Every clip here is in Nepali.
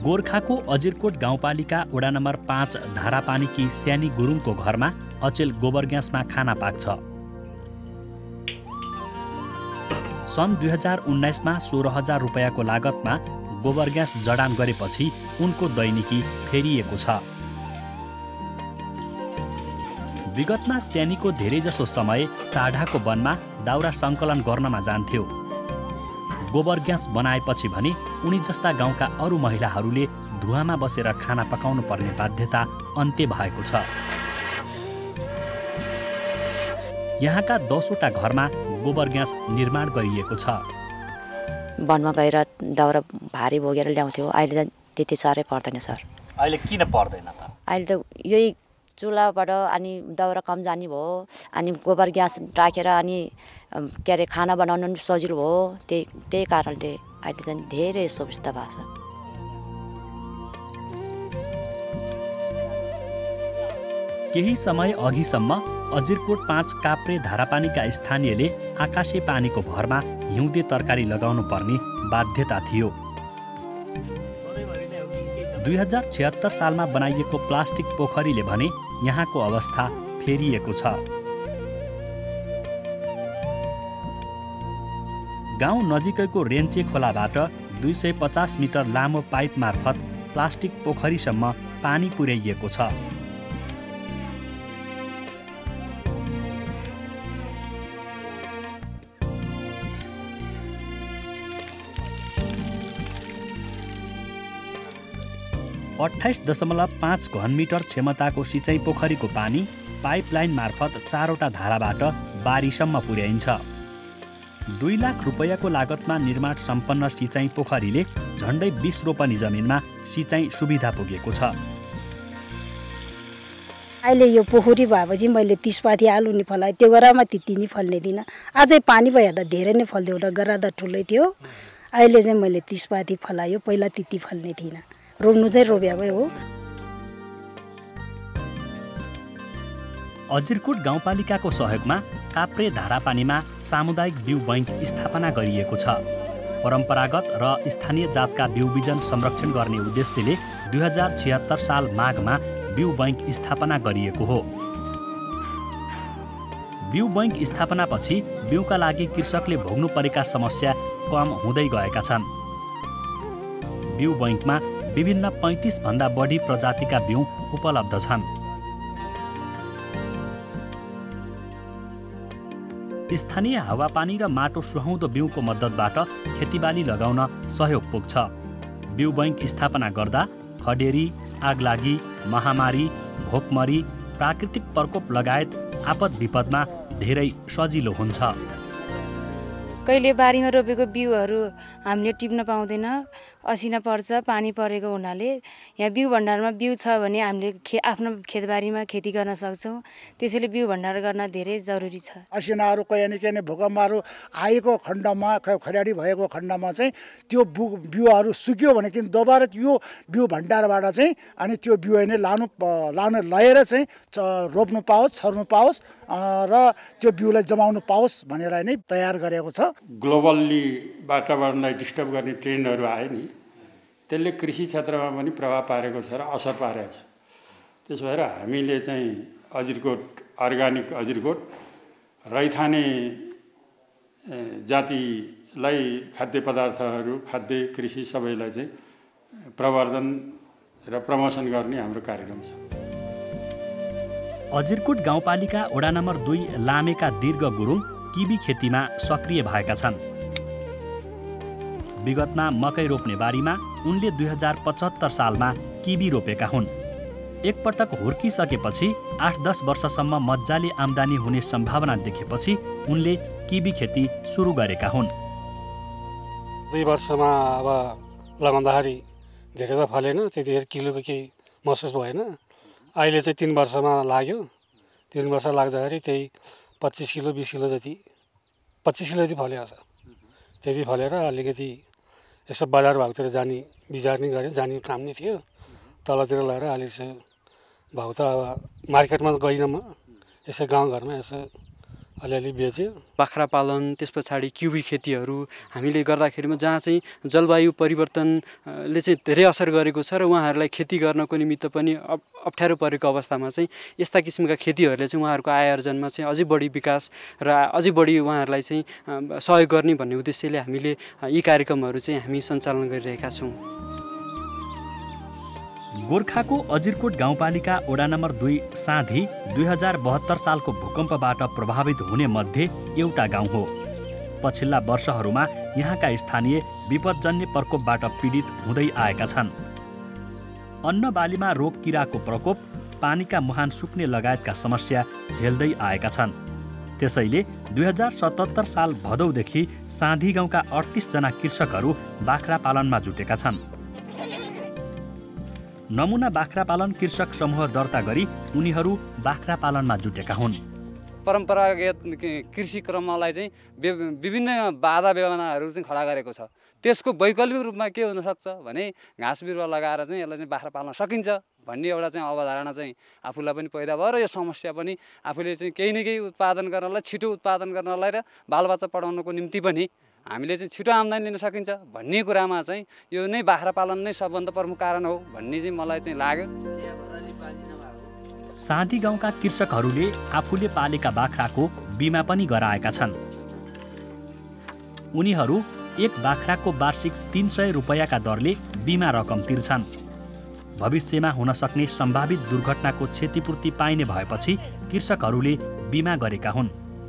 गोर्खाको अजिरकोट गाउँपालिका वडा नम्बर 5 धारापानीकी स्यानी गुरुङको घरमा अचेल गोबर ग्यासमा खाना पाक्छ। सन् 2019मा 16,000 रुपैयाँको लागतमा गोबर ग्यास जडान गरेपछि उनको दैनिकी फेरिएको छ। विगतमा स्यानीको धेरैजसो समय टाढाको वनमा दाउरा सङ्कलन गर्नमा जान्थ्यो। गोबर ग्यास बनाएपछि भने उनी जस्ता गाउँका अरू महिलाहरूले धुवामा बसेर खाना पकाउनु पर्ने बाध्यता अन्त्य भएको छ। यहाँका 10वटा घरमा गोबर ग्यास निर्माण गरिएको छ। वनमा गएर दाउरा भारी बोकेर ल्याउँथ्यो, अहिले त त्यति साह्रै पर्दैन सर। अहिले किन पर्दैन त? अहिले त यही चुल्हाबाट अनि दाउरा कम जाने भयो, अनि गोबर ग्यास राखेर अनि के अरे खाना बनाउनु पनि सजिलो भयो। त्यही कारणले अहिले त धेरै सुविस्ता भएको छ। केही समय अघिसम्म अजिरकोट 5 काप्रे धारापानीका स्थानीयले आकाशे पानीको भरमा हिउँदे तरकारी लगाउनु पर्ने बाध्यता थियो। 2076 सालमा बनाइएको प्लास्टिक पोखरीले भने यहाँको अवस्था फेरिएको छ। गाउँ नजिकैको रेन्चे खोलाबाट 250 मिटर लामो पाइप मार्फत प्लास्टिक पोखरीसम्म पानी पुर्याइएको छ। .5 घनमिटर क्षमताको सिँचाइ पोखरीको पानी पाइपलाइन मार्फत 4वटा धाराबाट बारीसम्म पुर्याइन्छ। 2 लाख रुपैयाँको लागतमा निर्माण सम्पन्न सिँचाइ पोखरीले झन्डै 20 रोपनी जमिनमा सिँचाइ सुविधा पुगेको छ। अहिले यो पोखरी भएपछि मैले 30 पाथी आलु नि फलाएँ, त्यो गरामा त्यति नि फल्ने दिन। अझै पानी भए त धेरै नै फल्थ्यो, एउटा गरा त ठुलै थियो। अहिले चाहिँ मैले 30 पाथी फलायो, पहिला त्यति फल्ने थिएन। रोप्नु चाहिँ रोप्याकै हो। अजिरकोट गाउँपालिकाको सहयोगमा काप्रे धारापानीमा सामुदायिक बिउ बैंक स्थापना गरिएको छ। परम्परागत र स्थानीय जातका बिउ बिजन संरक्षण गर्ने उद्देश्यले 2076 साल माघमा बिउ बैंक स्थापना गरिएको हो। बिउ बैंक स्थापनापछि बिउका लागि कृषकले भोग्नु परेका समस्या कम हुँदै गएका छन्। बिउ बैंकमा विभिन्न 35 भन्दा बढी प्रजातिका बिउ उपलब्ध छन्। स्थानीय हावापानी र माटो सुहाउँदो बिउको मद्दतबाट खेतीबाली लगाउन सहयोग पुग्छ। बिउ बैंक स्थापना गर्दा खडेरी, आगलागी, महामारी, भोकमरी, प्राकृतिक प्रकोप लगायत आपद विपदमा धेरै सजिलो हुन्छ। कहिले बारीमा रोपेको बिउहरू हामीले टिप्न पाउँदैन, असिना पर्छ पानी परेको हुनाले। यहाँ बिउ भण्डारमा बिउ छ भने हामीले आफ्नो खेतबारीमा खेती गर्न सक्छौँ। त्यसैले बिउ भण्डार गर्न धेरै जरुरी छ। असिनाहरू कहिले भूकम्पहरू आएको खण्डमा, खराडी भएको खण्डमा चाहिँ त्यो बिउहरू सुक्यो भने कि दोबारा यो बिउ भण्डारबाट चाहिँ अनि त्यो बिउ नै लगेर चाहिँ रोप्नु पाओस्, छर्नु पाओस् र त्यो बिउलाई जमाउनु पाओस् भनेर नै तयार गरेको छ। ग्लोबल्ली वातावरणलाई डिस्टर्ब गर्ने ट्रेन्डहरू आयो नि, त्यसले कृषि क्षेत्रमा पनि प्रभाव पारेको छ र असर पारेको छ। त्यसो भएर हामीले चाहिँ अजिरकोट अर्गानिक अजिरकोट रैथाने जातिलाई खाद्य पदार्थहरू, खाद्य कृषि सबैलाई चाहिँ प्रवर्धन र प्रमोसन गर्ने हाम्रो कार्यक्रम छ। अजिरकोट गाउँपालिका वडा नम्बर 2 लामेका दीर्घ गुरुङ किबी खेतीमा सक्रिय भएका छन्। विगतमा मकै रोप्ने बारीमा उनले 2075 सालमा किबी रोपेका हुन्। एकपटक हुर्किसकेपछि 8-10 वर्षसम्म मजाले आम्दानी हुने सम्भावना देखेपछि उनले किबी खेती सुरु गरेका हुन्। 2 वर्षमा अब लगाउँदाखेरि धेरै त फलेन, त्यतिखेर किलोको केही महसुस भएन। अहिले चाहिँ 3 वर्षमा लाग्यो। 3 वर्ष लाग्दाखेरि त्यही 25 किलो 20 किलो जति 25 किलो जति फल्यो छ। त्यति फलेर अलिकति यसो बजार भाउतिर जाने विचार नै गरेँ, जाने काम नै थियो। तलतिर लगेर अलिक भाउ त अब मार्केटमा गइनँ म, यसो गाउँघरमा यसो अलिअलि बेच्यो। बाख्रा पालन, त्यस पछाडि किवी खेतीहरू हामीले गर्दाखेरिमा जहाँ चाहिँ जलवायु परिवर्तनले चाहिँ धेरै असर गरेको छ र उहाँहरूलाई खेती गर्नको निमित्त पनि अप्ठ्यारो परेको अवस्थामा चाहिँ यस्ता किसिमका खेतीहरूले चाहिँ उहाँहरूको आय आर्जनमा चाहिँ अझै बढी विकास र अझै बढी उहाँहरूलाई चाहिँ सहयोग गर्ने भन्ने उद्देश्यले हामीले यी कार्यक्रमहरू चाहिँ हामी सञ्चालन गरिरहेका छौँ। गोर्खाको अजिरकोट गाउँपालिका वडा नम्बर 2 साँधी 2072 सालको भूकम्पबाट प्रभावित हुने मध्ये एउटा गाउँ हो। पछिल्ला वर्षहरूमा यहाँका स्थानीय विपदजन्य प्रकोपबाट पीडित हुँदै आएका छन्। अन्न बालीमा रोग किराको प्रकोप, पानीका मुहान सुक्ने लगायतका समस्या झेल्दै आएका छन्। त्यसैले 2077 साल भदौदेखि साँधी गाउँका 38 जना कृषकहरू बाख्रा पालनमा जुटेका छन्। नमुना बाख्रा पालन कृषक समूह दर्ता गरी उनीहरू बाख्रा पालनमा जुटेका हुन्। परम्परागत कृषि क्रमलाई चाहिँ विभिन्न बाधा व्यवधानहरू चाहिँ खडा गरेको छ। त्यसको वैकल्पिक रूपमा के हुनसक्छ भने घाँस बिरुवा लगाएर चाहिँ यसलाई चाहिँ बाख्रा पाल्न सकिन्छ भन्ने एउटा चाहिँ अवधारणा चाहिँ आफूलाई पनि पैदा भयो र यो समस्या पनि आफूले चाहिँ केही न केही उत्पादन गर्नलाई, छिटो उत्पादन गर्नलाई र बालबच्चा पढाउनको निम्ति पनि हामीले चाहिँ छिटो आम्दानी लिन सकिन्छ भन्ने कुरामा चाहिँ यो नै बाख्रा पालन नै सबभन्दा प्रमुख कारण हो भन्ने चाहिँ मलाई चाहिँ लाग्यो। साँधी गाउँका कृषकहरूले आफूले पालेका बाख्राको बिमा पनि गराएका छन्। उनीहरू एक बाख्राको वार्षिक 300 रुपैयाँका दरले बिमा रकम तिर्छन्। भविष्यमा हुन सक्ने सम्भावित दुर्घटनाको क्षतिपूर्ति पाइने भएपछि कृषकहरूले बिमा गरेका हुन्।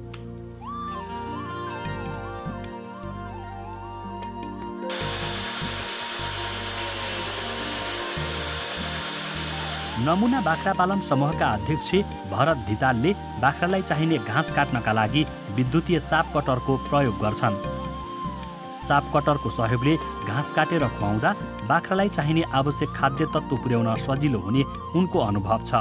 नमुना बाख्रा पालन समूहका अध्यक्ष भरत धितालले बाख्रालाई चाहिने घाँस काट्नका लागि विद्युतीय चाप कटरको प्रयोग गर्छन्। चाप कटरको सहयोगले घाँस काटेर खुवाउँदा बाख्रालाई चाहिने आवश्यक खाद्य तत्त्व पुर्याउन सजिलो हुने उनको अनुभव छ।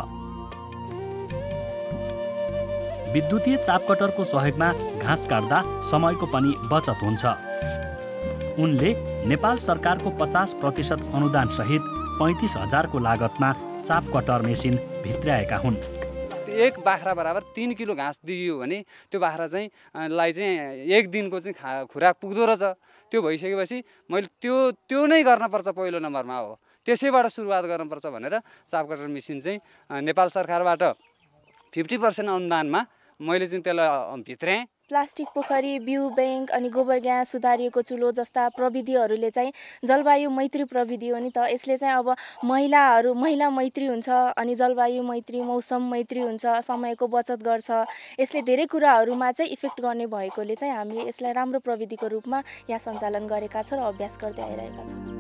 विद्युतीय चाप कटरको सहयोगमा घाँस काट्दा समयको पनि बचत हुन्छ। उनले नेपाल सरकारको 50% अनुदान सहित 35,000 को लागतमा चाप कटर मेसिन भित्राएका हुन्। एक बाख्रा बराबर 3 किलो घाँस दिइयो भने त्यो बाख्रा चाहिँ लाई चाहिँ एक दिनको चाहिँ खुराक पुग्दो रहेछ। त्यो भइसकेपछि मैले त्यो नै गर्नुपर्छ पहिलो नम्बरमा हो। त्यसैबाट सुरुवात गर्नुपर्छ भनेर चाप कटर मेसिन चाहिँ नेपाल सरकारबाट 50% अनुदानमा मैले चाहिँ त्यसलाई भित्राएँ। प्लास्टिक पोखरी, बिउ ब्याङ्क अनि गोबर ग्यास, सुधारिएको चुलो जस्ता प्रविधिहरूले चाहिँ जलवायु मैत्री प्रविधि हो नि त। यसले चाहिँ अब महिला मैत्री हुन्छ अनि जलवायु मैत्री, मौसम मैत्री हुन्छ, समयको बचत गर्छ। यसले धेरै कुराहरूमा चाहिँ इफेक्ट गर्ने भएकोले चाहिँ हामीले यसलाई राम्रो प्रविधिको रूपमा यहाँ सञ्चालन गरेका छौँ र अभ्यास गर्दै आइरहेका छौँ।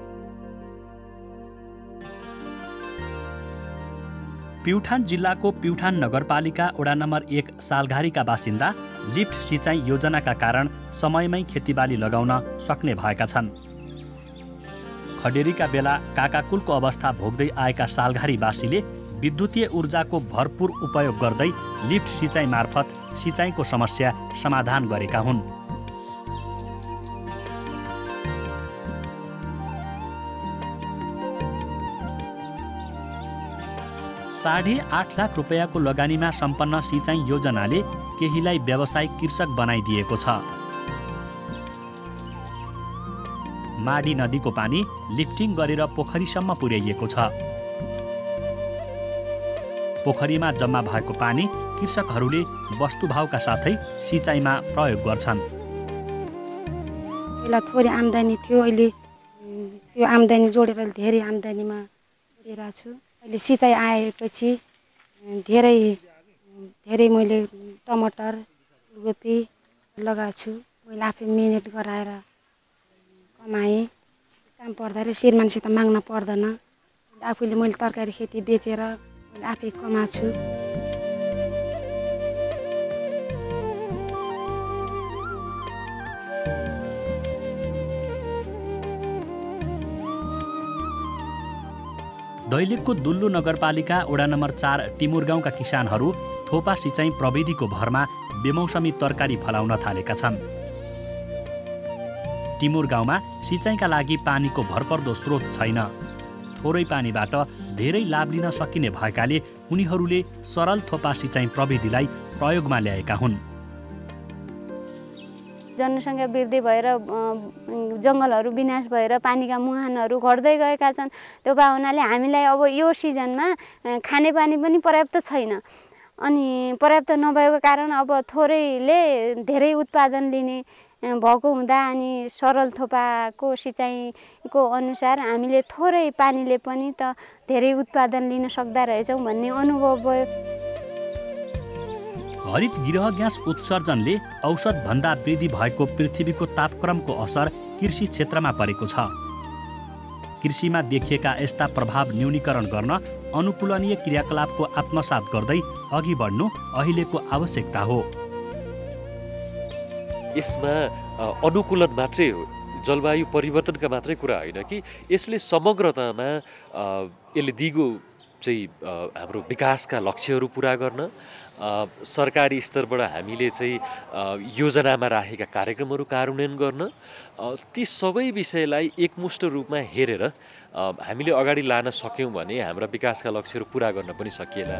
प्युठान जिल्लाको प्युठान नगरपालिका वडा नम्बर 1 सालघारीका बासिन्दा लिफ्ट सिँचाइ योजनाका कारण समयमै खेतीबाली लगाउन सक्ने भएका छन्। खडेरीका बेला काकाकुलको अवस्था भोग्दै आएका सालघारीवासीले विद्युतीय ऊर्जाको भरपूर उपयोग गर्दै लिफ्ट सिँचाइ मार्फत सिँचाइको समस्या समाधान गरेका हुन्। ₹8.5 लाख रुपैयाँको लगानीमा सम्पन्न सिँचाइ योजनाले केहीलाई व्यावसायिक कृषक बनाइदिएको छ। माडी नदीको पानी लिफ्टिङ गरेर पोखरीसम्म पुर्याइएको छ। पोखरीमा जम्मा भएको पानी कृषकहरूले वस्तुभावका साथै सिँचाइमा प्रयोग गर्छन्। पहिला थोरै आम्दानी थियो, अहिले त्यो आम्दानी जोडेर धेरै आम्दानीमा पुगिरहेको छु। अहिले सिँचाइ आएपछि धेरै मैले टमाटर, फुलकोपी लगाएको छु। मैले आफै मिहिनेत गराएर कमाएँ। काम पर्दाखेरि श्रीमानसित माग्न पर्दैन। आफूले मैले तरकारी खेती बेचेर मैले आफै कमाएको छु। दैलेखको दुल्लु नगरपालिका वडा नम्बर 4 टिमुर गाउँका किसानहरू थोपा सिँचाइ प्रविधिको भरमा बेमौसमी तरकारी फलाउन थालेका छन्। टिमुर गाउँमा सिँचाइका लागि पानीको भरपर्दो स्रोत छैन। थोरै पानीबाट धेरै लाभ लिन सकिने भएकाले उनीहरूले सरल थोपा सिँचाइ प्रविधिलाई प्रयोगमा ल्याएका हुन्। जनसङ्ख्या वृद्धि भएर जङ्गलहरू विनाश भएर पानीका मुहानहरू घट्दै गएका छन्। त्यो भए हुनाले हामीलाई अब यो सिजनमा खानेपानी पनि पर्याप्त छैन। अनि पर्याप्त नभएको कारण अब थोरैले धेरै उत्पादन लिने भएको हुँदा अनि सरल थोपाको सिँचाइको अनुसार हामीले थोरै पानीले पनि त धेरै उत्पादन लिन सक्दा रहेछौँ भन्ने अनुभव भयो। हरित गृह ग्यास उत्सर्जनले औषधभन्दा वृद्धि भएको पृथ्वीको तापक्रमको असर कृषि क्षेत्रमा परेको छ। कृषिमा देखिएका यस्ता प्रभाव न्यूनीकरण गर्न अनुकूलनीय क्रियाकलापको आत्मसात गर्दै अघि बढ्नु अहिलेको आवश्यकता हो। यसमा अनुकूलन मात्रै हो, जलवायु परिवर्तनका मात्रै कुरा होइन कि यसले समग्रतामा यसले दिगो चाहिँ हाम्रो विकासका लक्ष्यहरू पुरा गर्न सरकारी स्तरबाट हामीले चाहिँ योजनामा राखेका कार्यक्रमहरू कार्यान्वयन गर्न ती सबै विषयलाई एकमुष्ट रूपमा हेरेर हामीले अगाडि लान सक्यौँ भने हाम्रा विकासका लक्ष्यहरू पुरा गर्न पनि सकिएला।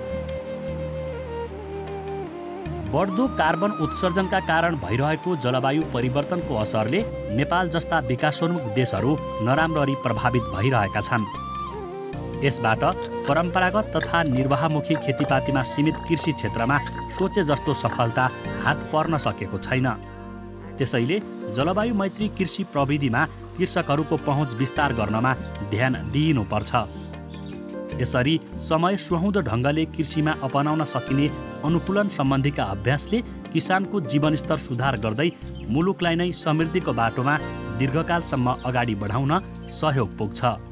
बढ्दो कार्बन उत्सर्जनका कारण भइरहेको जलवायु परिवर्तनको असरले नेपाल जस्ता विकासोन्मुख देशहरू नराम्ररी प्रभावित भइरहेका छन्। यसबाट परम्परागत तथा निर्वाहमुखी खेतीपातीमा सीमित कृषि क्षेत्रमा सोचे जस्तो सफलता हात पर्न सकेको छैन। त्यसैले जलवायु मैत्री कृषि प्रविधिमा कृषकहरूको पहुँच विस्तार गर्नमा ध्यान दिइनुपर्छ। यसरी समय सुहाउँदो ढङ्गले कृषिमा अपनाउन सकिने अनुकूलन सम्बन्धीका अभ्यासले किसानको जीवनस्तर सुधार गर्दै मुलुकलाई नै समृद्धिको बाटोमा दीर्घकालसम्म अगाडि बढाउन सहयोग पुग्छ।